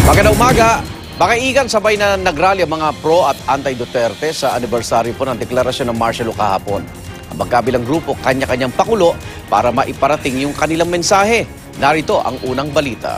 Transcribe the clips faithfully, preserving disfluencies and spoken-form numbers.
Magandang umaga. Makaigan sabay na nagrally ang mga pro at anti-Duterte sa anibersaryo po ng deklarasyon ng martial law kahapon. Ang magkabilang grupo kanya-kanyang pakulo para maiparating yung kanilang mensahe. Narito ang unang balita.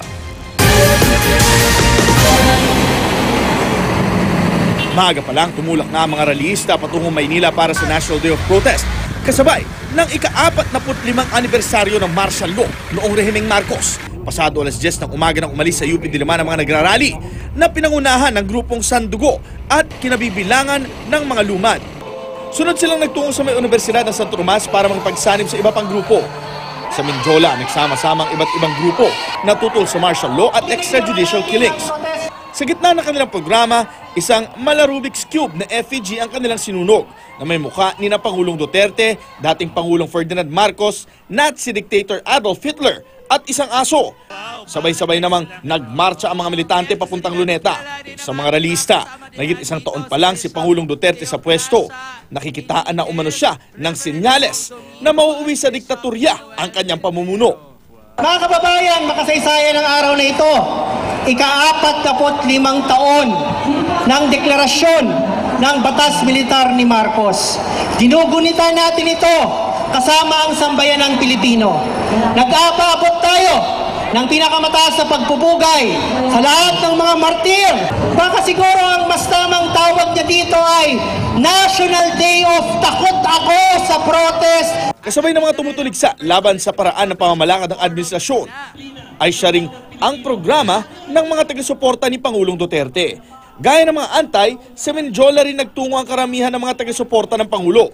Maaga pa lang tumulak na ang mga rallyista patungong Maynila para sa National Day of Protest. Kasabay ng ika-apat na putlimang anibersaryo ng martial law noong rehimeng Marcos. Pasado alas diyes ng umaga nang umalis sa U P Diliman ang mga nagrarally na pinangunahan ng grupong Sandugo at kinabibilangan ng mga lumad. Sunod silang nagtungo sa may Universidad ng Santo Tomas para makipagsanib sa iba pang grupo. Sa Mindiola, nagsama-samang iba't ibang grupo na tutol sa martial law at extrajudicial killings. Sa gitna ng kanilang programa, isang Malarubik's Cube na effigy ang kanilang sinunog na may mukha ni na Pangulong Duterte, dating Pangulong Ferdinand Marcos, Nazi dictator Adolf Hitler at isang aso. Sabay-sabay namang nagmarcha ang mga militante papuntang Luneta. Sa mga ralista, nagit isang taon pa lang si Pangulong Duterte sa pwesto. Nakikitaan na umano siya ng senyales na mauuwi sa diktatorya ang kanyang pamumuno. Mga kababayan, makasaysayan ang araw na ito. Ika-apat na put limang taon ng deklarasyon ng batas militar ni Marcos. Ginugunita natin ito kasama ang sambayan ng Pilipino. Nag-aabot tayo ng pinakamataas na pagpupugay sa lahat ng mga martir. Baka siguro ang mas tamang tawag niya dito ay National Day of Takot Ako sa Protest. Kasabay ng mga tumutuligsa laban sa paraan ng pamamalakad ng administrasyon, ay siya ring ang programa ng mga taga-suporta ni Pangulong Duterte. Gaya ng mga antay, sa Mindiola rin nagtungo ang karamihan ng mga taga-suporta ng Pangulo.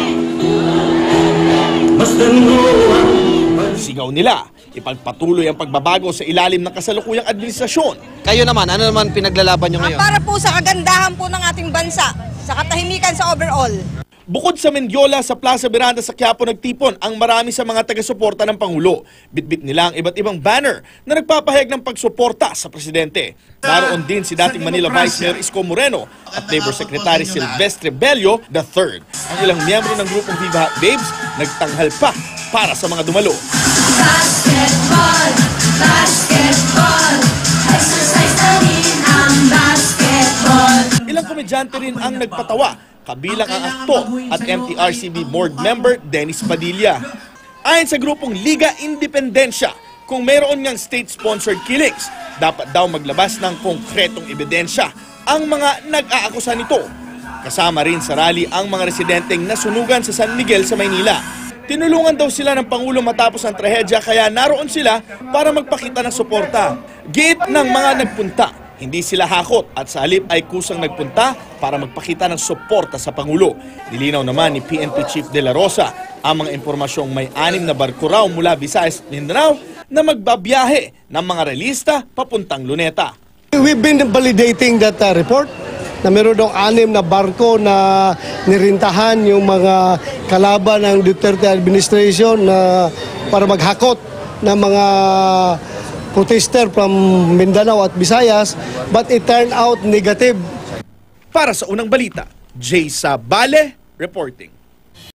Sigaw nila, ipagpatuloy ang pagbabago sa ilalim ng kasalukuyang administrasyon. Kayo naman, ano naman pinaglalaban nyo ngayon? Para po sa kagandahan po ng ating bansa, sa katahimikan sa overall. Bukod sa Mindiola, sa Plaza Miranda sa Quiapo nagtipon ang marami sa mga taga-suporta ng Pangulo. Bitbit nila ang iba't ibang banner na nagpapahayag ng pagsuporta sa presidente. Naroon din si dating Manila Vice Mayor Isko Moreno at Labor Secretary Silvestre Bello the third. Ang ilang miyembro ng grupong Viva Hot Babes nagtanghal pa para sa mga dumalo. Basketball, basketball, exercise na rin ang basketball. Ilang komedyante rin ang nagpatawa, kabilang ang aktor at M T R C B board member Dennis Padilla. Ayon sa grupong Liga Independencia, kung mayroon ngang state-sponsored killings, dapat daw maglabas ng konkretong ebidensya ang mga nag-aakusa nito. Kasama rin sa rally ang mga residenteng nasunugan sa San Miguel sa Maynila. Tinulungan daw sila ng Pangulo matapos ang trahedya kaya naroon sila para magpakita ng suporta. Gate ng mga nagpunta, hindi sila hakot at sa halip ay kusang nagpunta para magpakita ng suporta sa Pangulo. Nilinaw naman ni P N P Chief De La Rosa ang mga impormasyong may anim na barko raw mula Visayas at Mindanao na magbabiyahe ng mga relista papuntang Luneta. We've been validating that uh, report na meron daw anim na barko na nirintahan yung mga kalaban ng Duterte administration na para maghakot ng mga protester from Mindanao at Visayas, but it turned out negative. Para sa unang balita, Jay Sabale reporting.